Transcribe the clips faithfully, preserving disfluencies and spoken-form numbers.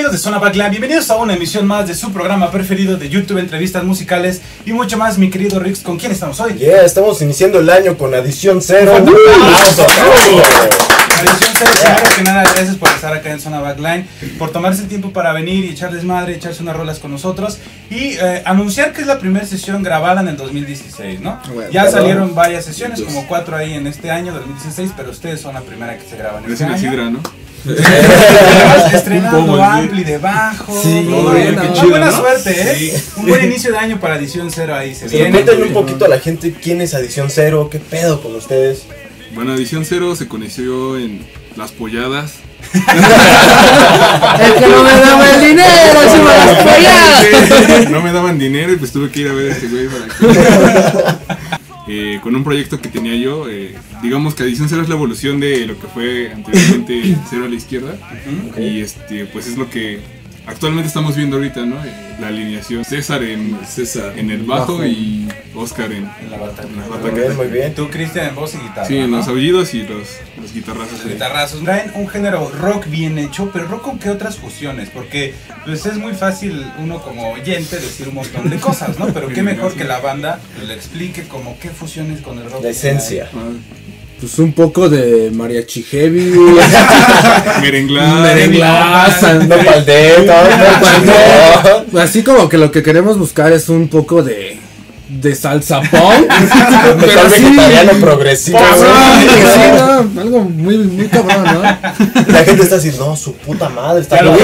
amigos de Zona Backline, bienvenidos a una emisión más de su programa preferido de YouTube, entrevistas musicales y mucho más, mi querido Rix. ¿Con quién estamos hoy? Yeah, estamos iniciando el año con Adición Cero. Adición Cero, primero que nada, gracias por estar acá en Zona Backline, por tomarse el tiempo para venir y echar desmadre, echarse unas rolas con nosotros y eh, anunciar que es la primera sesión grabada en el dos mil dieciséis, ¿no? Bueno, ya salieron varias sesiones, como cuatro ahí en este año, dos mil dieciséis, pero ustedes son la primera que se graban en este año. Sidra, ¿no? Estrenando ampli debajo, sí, todo bien, no, chido, buena ¿no? suerte, ¿eh? Sí. Un buen inicio de año para Adición Cero, ahí se viene. Cuéntenle un poquito a la gente quién es Adición Cero, qué pedo con ustedes. Bueno, Adición Cero se conoció en Las Polladas. El que no me daba el dinero, encima de las polladas. No me daban dinero y pues tuve que ir a ver a este güey para que... Eh, con un proyecto que tenía yo, eh, digamos que Adición Cero es la evolución de lo que fue anteriormente Cero a la Izquierda. Uh-huh. Y este, pues es lo que actualmente estamos viendo ahorita, ¿no? Eh, la alineación César en, César en el bajo, bajo y Oscar en, en la bataca. Muy bien, muy bien. Tú, Cristian, en voz y guitarra. Sí, en ¿no? los aullidos y los, los guitarrazos. Los guitarrazos. Traen un género rock bien hecho, pero rock con qué otras fusiones, porque pues es muy fácil uno como oyente decir un montón de cosas, ¿no? Pero qué mejor que la banda le explique como qué fusiones con el rock. La esencia. Pues un poco de mariachi heavy, merenglás, merenglás, no paldeto, no. Así como que lo que queremos buscar es un poco de de salsa punk, pero así, vegetariano progresivo, cabrón, sí, no, algo muy muy cabrón, ¿no? La gente está así, no, su puta madre está no,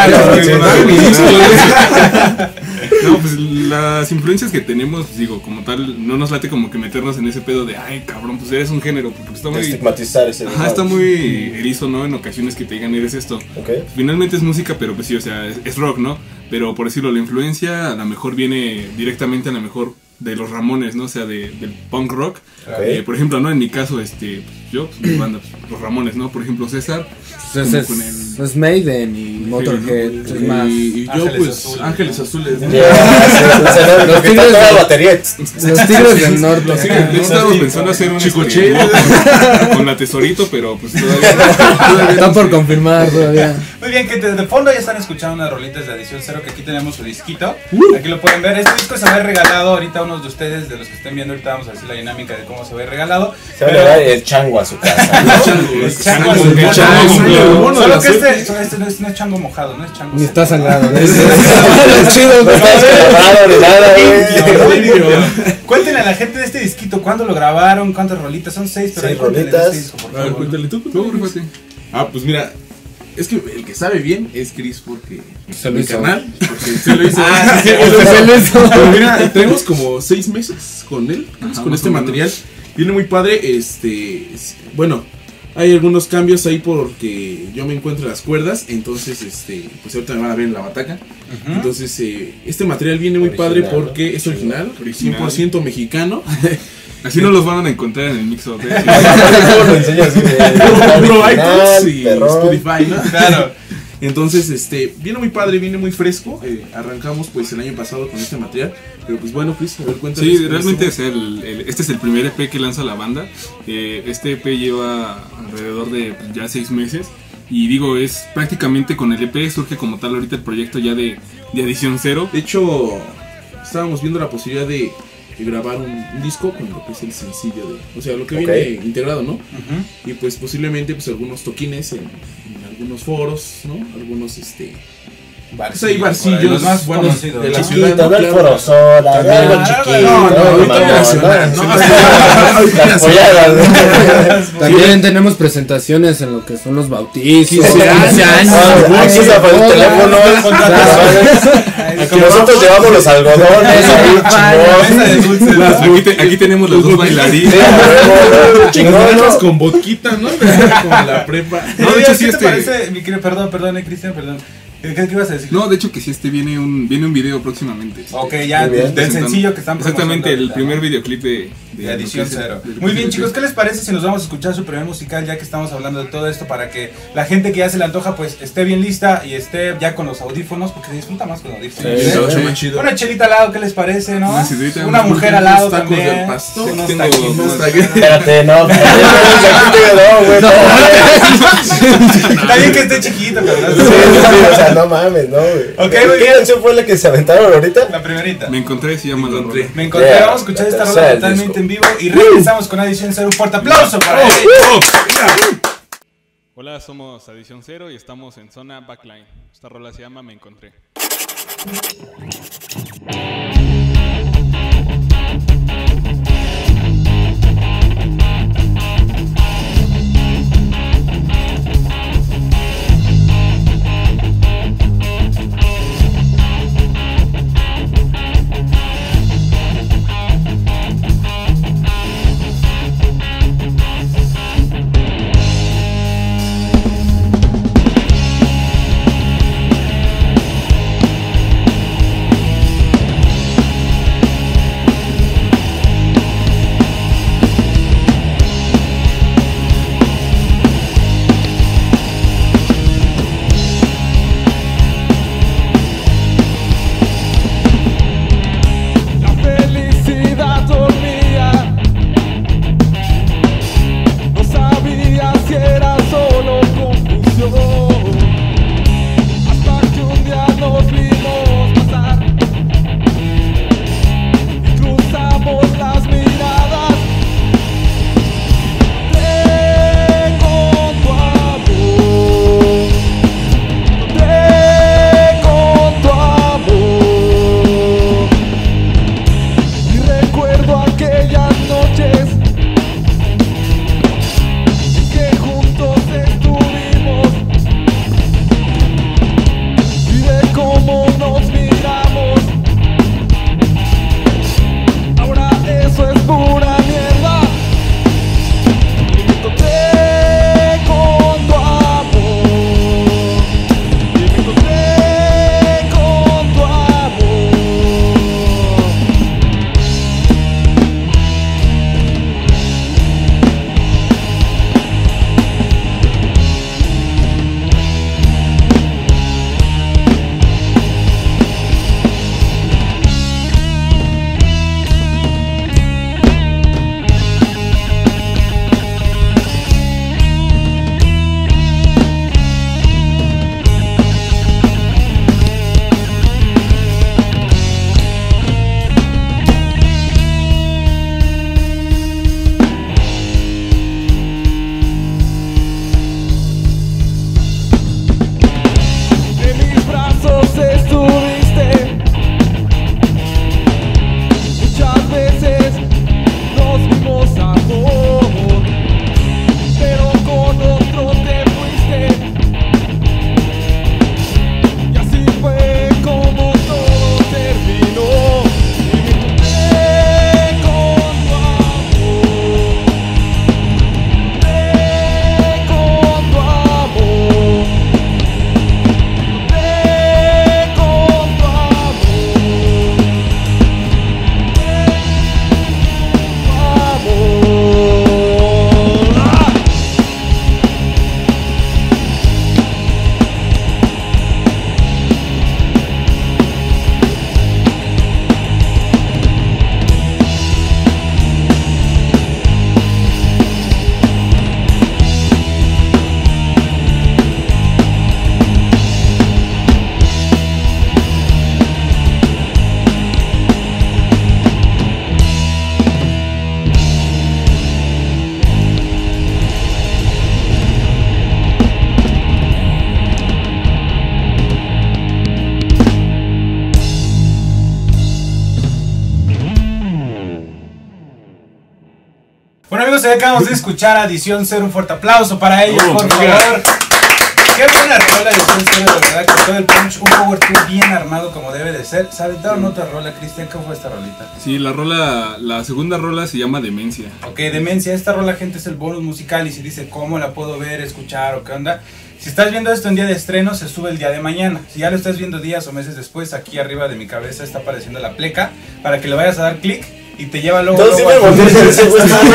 pues las influencias que tenemos, digo, como tal, no nos late como que meternos en ese pedo de, ay, cabrón, pues eres un género, porque está muy... estigmatizar ese Ajá, está muy erizo, ¿no? En ocasiones que te digan, eres esto. Okay. Finalmente es música, pero pues sí, o sea, es, es rock, ¿no? Pero por decirlo, la influencia a lo mejor viene directamente a lo mejor de los Ramones, ¿no? O sea, de, del punk rock. Okay. Eh, por ejemplo, ¿no? En mi caso, este, pues, yo, pues, mi banda, pues, los Ramones, ¿no? Por ejemplo, César. Pues es, con el... es Maiden y Motorhead, ¿no? Es más. Y, y yo, Ángeles pues, Azules. Ángeles Azules. ¿no? Yeah, los Tigres de la batería. Los Tigres del Norte. Los Tigres, yo estaba pensando hacer un chicoche con la Tesorito, pero pues todavía. Están por confirmar todavía. Muy bien, que de fondo ya están escuchando unas rolitas de Adición Cero, que aquí tenemos su disquito. Aquí lo pueden ver. Este disco se va a ir regalado ahorita a unos de ustedes, de los que estén viendo. Ahorita vamos a decir la dinámica de cómo se va a ir regalado. Se va a regalar el chango a su casa, ¿no? El chango a su casa. Solo que este, este no, es, no es chango mojado, no es chango. Ni está sangrado. Es chido, no está descargado ni nada. Cuéntenle a la gente de este disquito, ¿cuándo lo grabaron? ¿Cuántas rolitas? Son seis, pero seis rolitas. Este disco, a ver, cuéntale tú, tú, tú, Ah, pues mira, es que el que sabe bien es Chris porque se lo hizo. Canal, porque se lo hizo. Ah, sí, se lo hizo. Pero mira, tenemos como seis meses con él, Ajá, con este material. Viene muy padre, este, bueno, hay algunos cambios ahí porque yo me encuentro las cuerdas, entonces, este, pues ahorita me van a ver en la bataca. Uh-huh. Entonces, eh, este material viene muy original, padre porque ¿no? es original, original, cien por ciento mexicano. Así no los van a encontrar en el mix-up. ¿eh? Lo enseñas iTunes y Spotify, ¿no? Claro. Entonces, este, viene muy padre, viene muy fresco. Eh, arrancamos pues el año pasado con este material. Pero pues bueno, Chris, a ver, cuéntanos. Sí, realmente es el, el, este es el primer E P que lanza la banda. Eh, este E P lleva alrededor de ya seis meses. Y digo, es prácticamente con el E P surge como tal ahorita el proyecto ya de, de Adición Cero. De hecho, estábamos viendo la posibilidad de, de grabar un, un disco con lo que es el sencillo de, o sea, lo que okay. viene integrado, ¿no? Uh-huh. Y pues posiblemente pues algunos toquines en, en algunos foros, ¿no? Algunos este Barcillos, pues hay barcillos los más buenos de de la chiquito, ciudad, no el Foro Sol, algo chiquito, no, no, no, también tenemos presentaciones en lo que son los bautizos, quince años, aquí se fue el teléfono, nosotros llevamos los algodones, aquí tenemos los dos bailarines, chingones con boquita, ¿no? Como la prepa. No, de hecho sí este, mi querido, perdón, perdón, Cristian, perdón. ¿Qué, ¿Qué ibas a decir? No, de hecho que sí, este viene un viene un video próximamente. Este, ok, ya, del, del sencillo que están exactamente, el primer videoclip de, de, de Adición Cero. Muy bien, chicos, ¿qué les parece si nos vamos a escuchar su primer musical, ya que estamos hablando de todo esto, para que la gente que ya se le antoja, pues, esté bien lista y esté ya con los audífonos, porque se disfruta más con los audífonos. Sí, sí, sí, chido. Una chelita al lado, ¿qué les parece, no? Una, sidrita, una mujer al lado tacos también. Del pastor. Unos Tengo taquitos. unos taquitos. Espérate, no. Está bien que esté chiquito, pero no. Sí, sí, o sea, no mames, no, güey. Ok, muy ¿Qué bien. canción fue la que se aventaron ahorita? La primerita. Me encontré, se llama Me la encontré. rola. Me encontré, Yeah, vamos a escuchar la esta tercera rola del totalmente disco. en vivo y regresamos con Adición Cero. Un fuerte aplauso para Oh, él. oh, mira. Hola, somos Adición Cero y estamos en zona Backline. Esta rola se llama Me Encontré. Bueno amigos, ya acabamos de escuchar Adición Cero, un fuerte aplauso para ellos, Oh, por mira. favor. Qué buena rola Adición Cero, de verdad, con todo el punch, un power tour bien armado como debe de ser. ¿Se aventaron otra rola, Cristian? ¿Cómo fue esta rolita? Sí, la rola, la segunda rola se llama Demencia. Ok, Demencia, esta rola, gente, es el bonus musical y si dice cómo la puedo ver, escuchar o qué onda. Si estás viendo esto en día de estreno, se sube el día de mañana. Si ya lo estás viendo días o meses después, aquí arriba de mi cabeza está apareciendo la pleca para que le vayas a dar clic y te lleva luego. Entonces sí luego me a- volví a decir, güey, no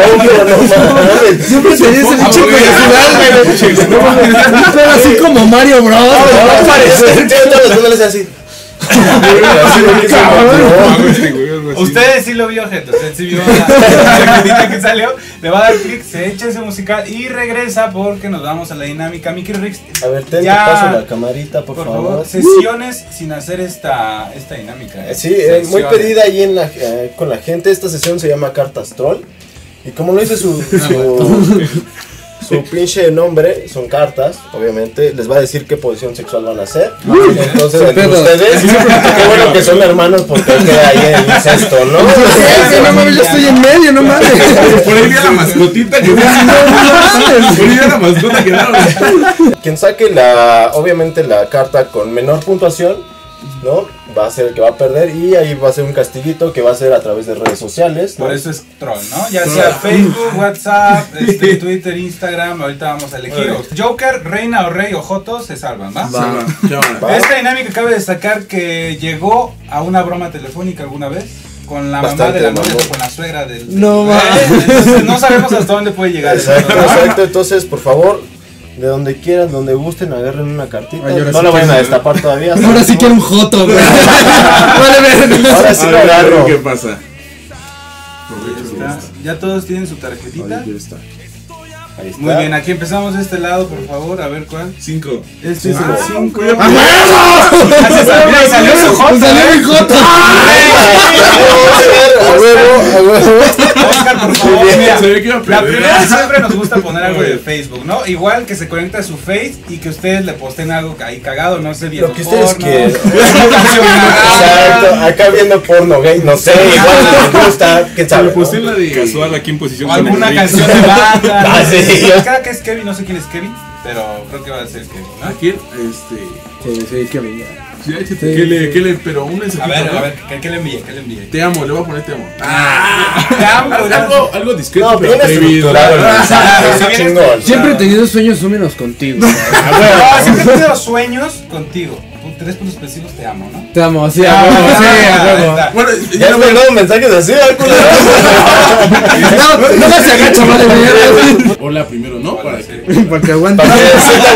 mames. Siempre tenía ese pinche curiosidad, güey. Pero así como Mario Bros. Va a aparecer, tío, todos los finales así. Ah, güey, sí, güey, algo así. Ustedes sí lo vio, gente. Usted sí vio la, la cartita que salió. Le va a dar clic, se echa ese musical y regresa porque nos vamos a la dinámica. Mickey Rix. A ver, ten, ya, te paso la camarita, por, por favor. favor. Sesiones uh. sin hacer esta, esta dinámica. ¿eh? Sí, eh, muy pedida ahí en la, eh, con la gente. Esta sesión se llama Cartas Troll. Y como lo dice su, su, su pinche nombre, son cartas, obviamente. Les va a decir qué posición sexual van a hacer. Uy, entonces, entre ustedes, qué bueno que son hermanos porque queda ahí el incesto, ¿no? Sí, sí, no mames, yo estoy en medio, no mames. Por ahí viene la mascotita que no mames. Por ahí viene la mascota que no. Quien saque la, obviamente la carta con menor puntuación, ¿no? Va a ser el que va a perder y ahí va a ser un castiguito que va a ser a través de redes sociales, ¿no? Por eso es troll, ¿no? Ya sea Facebook, WhatsApp, este, Twitter, Instagram, ahorita vamos a elegir. Joker, Reina o Rey o Joto se salvan, ¿va? Va. Va. Esta dinámica cabe destacar que llegó a una broma telefónica alguna vez con la Bastante mamá de la novia o con la suegra del... No, ¿eh? Entonces no sabemos hasta dónde puede llegar. Exacto, exacto, entonces por favor... De donde quieran, donde gusten, agarren una cartita. Ay, no sí la vayan a destapar todavía. Ahora sí quiero un joto, güey. Vale, ahora sí lo agarro. ¿Qué pasa? Ya, ya todos tienen su tarjetita. Ahí está. Ahí está. Muy bien, aquí empezamos de este lado, por favor, a ver cuál. Cinco. Este es el cinco. ¡A huevo! Salió, salió su joto. Salió mi joto. A huevo, a huevo. Oscar, por favor, mira, Se ve que iba a la perder. primera siempre nos gusta poner algo de Facebook, ¿no? Igual que se conecta a su Face y que ustedes le posten algo ahí cagado, no sé, viendo Lo que ustedes porno, quieran. una canción cagada. Exacto, acá viendo porno gay, no sé, igual les gusta, quién sabe. Le puse la de Casual aquí en posición O con alguna el canción de banda. Ah, sí. Creo que es Kevin, no sé quién es Kevin, pero creo que va a ser Kevin, ¿no? ¿A quién? Este. Sí, sí, qué bella. Sí, échate. ¿Qué le, qué le, pero un mensajito, A ver, ¿no? a ver, ¿qué, qué le envié? ¿Qué le envié? Te amo, le voy a poner te amo. Te amo, Algo, algo, algo discreto, No, pero bien atrevido. estructurado el mensaje, Sí, bien chingón. Siempre he tenido sueños húmedos contigo. No, siempre he tenido sueños contigo. Tres puntos específicos, te amo, ¿no? Te amo, sí, Ah, a huevo, sí, a ahí huevo. está. Bueno, Ya ya has no me mandado mensajes así, ¿eh, culero? No, no me se agacha, madre mía. Hola primero, ¿no? Para que. Porque aguanta. Para que se sienta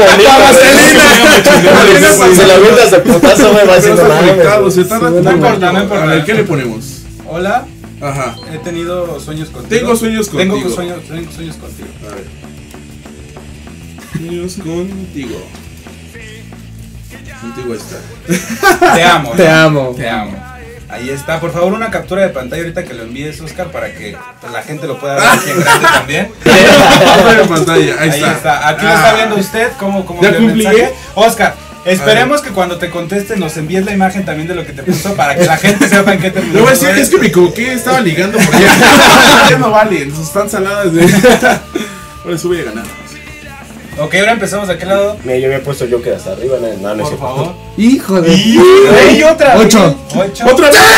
bonito. Se la avientas de putazo, me va haciendo Pero está conectado, nada. se tarda. Sí, no importa, no importa. A ver, ¿qué le ponemos? Hola, Ajá. he tenido sueños contigo. Tengo sueños Tengo contigo. sueños, tengo sueños contigo. A ver. Sueños contigo. Contigo está. Te amo. Te ¿no? amo. Te amo. Ahí está. Por favor, una captura de pantalla ahorita que lo envíes, Oscar, para que pues, la gente lo pueda ver aquí en grande también. Vamos en pantalla, ahí, Ahí está. está. Aquí lo Ah. está viendo usted. ¿Cómo, cómo ¿Ya vio el cumplí? mensaje? Oscar, esperemos que cuando te conteste nos envíes la imagen también de lo que te puso para que la gente sepa en qué terminó. Le voy a decir, es que me equivoqué, estaba ligando por allá. Ya no vale, están saladas de. Por eso voy a ganar. Ok, ahora empezamos de aquel lado. Mira, yo había puesto Joker hasta arriba, no, no, no es Por cierto. favor. Hijo de. Y, y otra. vez. Ocho. Ocho. ¡Otra vez!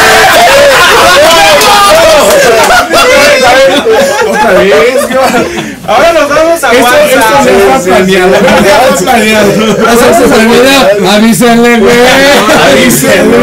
¡Otra vez! Ahora nos vamos a Esto, esto WhatsApp. se fue planeado. sí, Fue planeado. Eso se olvida. Avísenle, güey. Avísenle.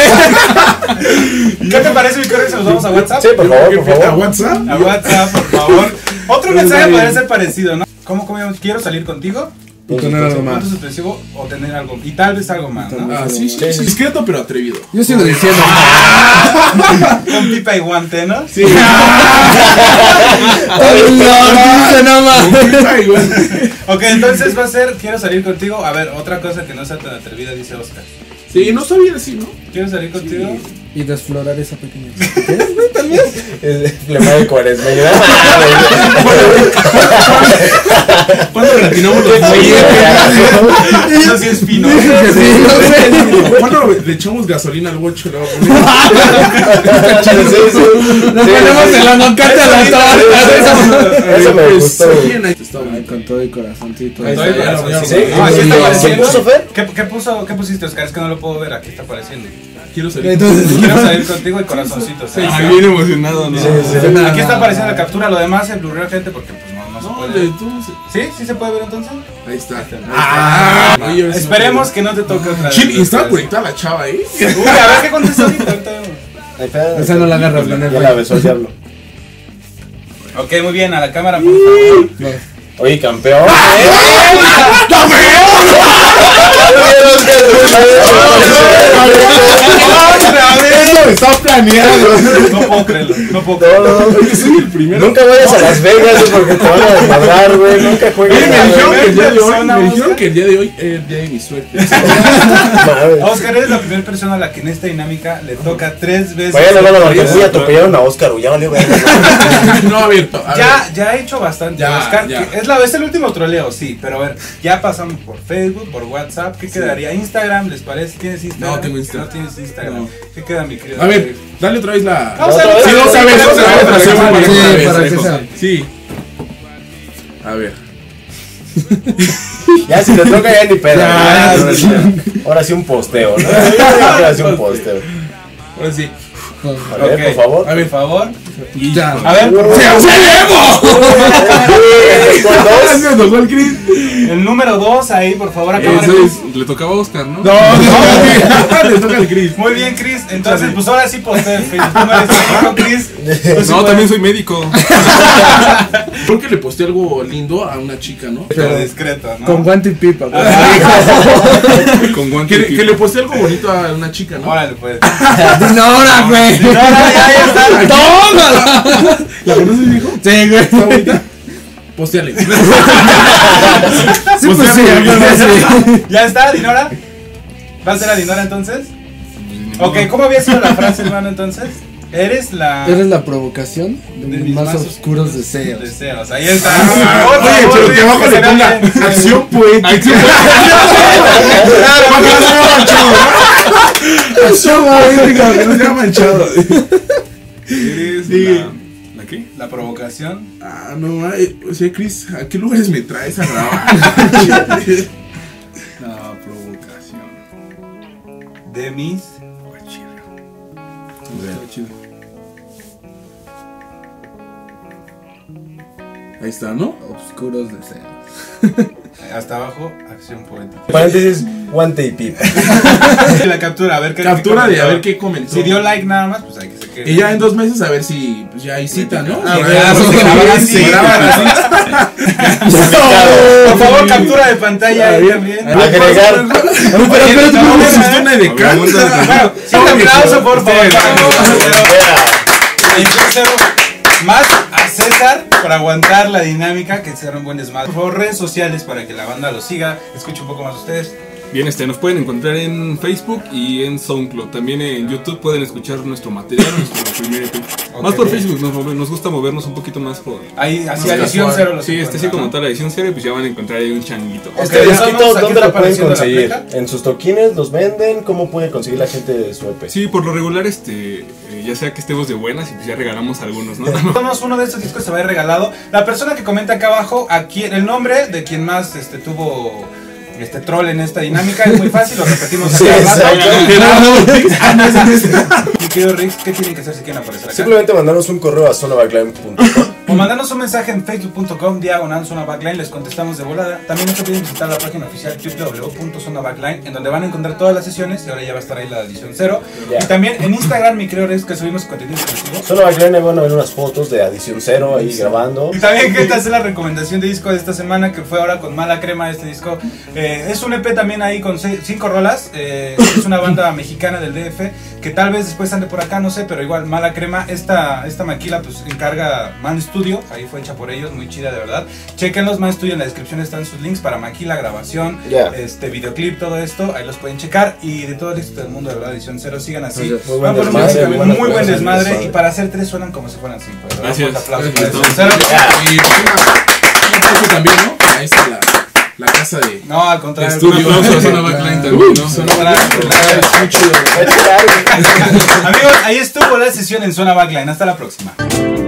¿Qué te parece, mi querido, si nos vamos a WhatsApp? Sí, por favor, por ¿A favor. WhatsApp? A WhatsApp, por favor. Otro mensaje podría ser parecido, ¿no? ¿Cómo, cómo quiero salir contigo? Y tener algo más. Puntos expresivos o tener algo. Y tal vez algo más, ¿no? Ah, sí, sí, sí. Discreto pero atrevido. Yo sigo diciendo. Con pipa y guante, ¿no? Sí. Ay, no, dice nada más. Ay, güey. Ok, entonces va a ser, quiero salir contigo. A ver, otra cosa que no sea tan atrevida, dice Oscar. Sí, no sabía así, ¿no? ¿Quiero salir contigo? Y desflorar esa pequeña. Es flema de cuaresma. ¿No? ¿Cuándo retiramos los Eso sí es fino. Sí, no sé. ¿Cuándo le echamos gasolina al bocho? Le voy a Sí, sí. Lo ponemos en la nocate a la torta. Eso me poner. gustó. Pues, bien, ahí está Ay, bien. con todo el corazoncito. Ahí Todo el está, ya lo corazón, veo. sí. Sí, Ah, aquí está ¿quién apareciendo. puso Fer? ¿Qué, qué, puso, ¿Qué pusiste, Oscar? Es que no lo puedo ver, aquí está apareciendo. Quiero salir. Entonces, Quiero salir contigo y corazoncitos. ¿eh? Ay, bien emocionado, ¿no? Sí, sí. Aquí está apareciendo la captura, lo demás se blurrea, gente, porque pues no, no se No, puede. de tú. ¿Sí? ¿Sí se puede ver entonces? Ahí está. Ah, Ahí ahora sí esperemos que no te toque otra vez. Chile, y estaba conectada la chava ahí. Uy, a ver qué contesta ahorita. ahorita vemos. Ahí está. esa no la agarras, la Ya neta. la besó el diablo. Ok, muy bien, a la cámara, por favor. No. Oye, campeón. ¡Otra vez! Todo está planeado. No puedo creerlo, no puedo No, creerlo. no, no. Yo soy el primero. Nunca vayas a Las Vegas güey, porque te van a desmadrar, güey. Nunca juegues Oye, me nada, dijeron güey. que el día de hoy, persona, me dijeron Oscar. que el día de hoy es el día de mi suerte. Mames. Oscar, eres la primera persona a la que en esta dinámica le toca tres veces. Vayan a la marquesía y atropellaron a Oscar, güey. Ya valió, güey. No, a ver, a ver. Ya, ya he hecho bastante, Ya, Oscar. ya. que Es, la, es el último troleo, sí, pero a ver, ya pasamos por Facebook, por WhatsApp. ¿Qué quedaría? ¿Instagram? ¿Les parece? ¿Tienes Instagram? No tengo Instagram. No tienes Instagram. No. ¿Qué queda, mi querido? A ver, dale otra vez la. Vamos a otra ver. vez. Sí, otra vez, otra vez, otra vez, Sí, otra vez, para otra vez, que sea. Sí. A ver. Ya si te toca ya ni pedo. Ya, güey. ya. Ahora sí un posteo, ¿no? Ahora sí un posteo. Ahora sí. A ver, Ok. por favor. A ver, por favor. Ya. A ver, por favor. Con dos. Me tocó el Chris. El número dos ahí, por favor, acá Eso abajo. es- le tocaba a Oscar, ¿no? No, no, le toca el Chris. Muy bien, Chris. Entonces, pues ahora sí posté el Facebook. Tú no eres médico, Chris. Tú sí No, puedes. también soy médico. Creo que le posté algo lindo a una chica, ¿no? Pero discreto, ¿no? Con guante y pipa. güey. Con guante. Que, que le posté algo bonito a una chica, ¿no? Órale, pues. Dinora, güey. No, no, ya, ya está. ¡Tómala! ¿La conoces, hijo? Sí, güey. ¿Está bonita? Posteale. Sí, pues sí, algo así. ¿Ya está, Dinora? ¿Va a ser a Dinora entonces? Ok, ¿cómo había sido la frase, hermano, entonces? Eres la... Eres la provocación de, de mis más oscuros deseos. deseos. Ahí está. Oye, pero que abajo le ponga acción poética. Acción poética, que no sea manchado. Eres Sí. la... ¿La qué? La provocación. Ah, no, ay, o sea, Chris, ¿a qué lugares me traes a grabar? La provocación. De mis... Está chido. Ahí está, ¿no? Oscuros deseos. Hasta abajo, acción poética. Paréntesis, guante y pipa. La captura, a ver qué Captura qué de a comentó. ver qué comentó. Si dio like nada más, pues hay que se quede. Y ya en dos meses a ver si pues, ya hay cita, ¿no? Ah, Sí, bueno, ya, pues, se sí, graban, sí, se sí. graban así. Por favor, captura de pantalla ahí también. Agregar. No, pero espérate, no, no me no, asustó una de A ver, cal. aguántale tantito. Sí, un aplauso, por favor. Yeah. Entonces, más a César por aguantar la dinámica, que será un buen desmadre. Por favor, redes sociales para que la banda lo siga, escuche un poco más ustedes. Bien, este, nos pueden encontrar en Facebook y en SoundCloud. También en YouTube pueden escuchar nuestro material, nuestro primer E P. Ok. Más por Facebook, nos, move- nos gusta movernos un poquito más por... Ahí, así, Más edición casual. cero. los Sí, este sí, encuentran, como ¿no? tal la edición cero, pues ya van a encontrar ahí un changuito. Ok, Este ya disquito, vamos, aquí ¿dónde está lo pueden apareciendo la conseguir? pleca. ¿En sus toquines los venden? ¿Cómo puede conseguir la gente su E P? Sí, por lo regular, este, eh, ya sea que estemos de buenas y pues ya regalamos algunos, ¿no? Tomamos uno de estos discos, se va a ir regalado. La persona que comenta acá abajo, aquí el nombre de quien más este, tuvo este troll en esta dinámica es muy fácil, lo repetimos Sí, acá abajo. exacto. Mi querido Rix, ¿qué tienen que hacer si quieren aparecer acá? Simplemente mandarnos un correo a zona backline punto com. O mandarnos un mensaje en facebook punto com diagonal zona backline, les contestamos de volada. También no se olviden visitar la página oficial w w w punto zona backline, en donde van a encontrar todas las sesiones y ahora ya va a estar ahí la edición cero. Ya. Y también en Instagram, mi querido Rix, que subimos contenido exclusivo. Zona backline, ahí van a ver unas fotos de adición cero ahí grabando. Y también que esta es la recomendación de disco de esta semana, que fue ahora con Mala Crema. Este disco eh, es un E P también ahí con seis, cinco rolas. eh, es una banda mexicana del D F que tal vez después ande por acá, no sé, pero igual Mala Crema. Esta, esta maquila pues encarga Man Studio, ahí fue hecha por ellos, muy chida de verdad. Chequenlos, Man Studio, en la descripción están sus links para maquila, grabación, Ya. este videoclip, todo esto, ahí los pueden checar. Y de todo el éxito del mundo, de verdad, edición cero, sigan así. Muy buen Van por un desmadre, música, muy muy, buenas buen cosas, desmadre, desmadre. y para hacer tres suenan como si fueran cinco. de verdad. Gracias. Un aplauso para Gracias. Edición Cero. Y pues, una- un aplauso también, ¿no? Ahí está la, la casa de No, al contrario. Estudio. Un aplauso. a Zona Backline también, ¿no? Zona Backline. muy chido. Muy chido. Amigos, ahí estuvo la sesión en Zona Backline. Hasta la próxima.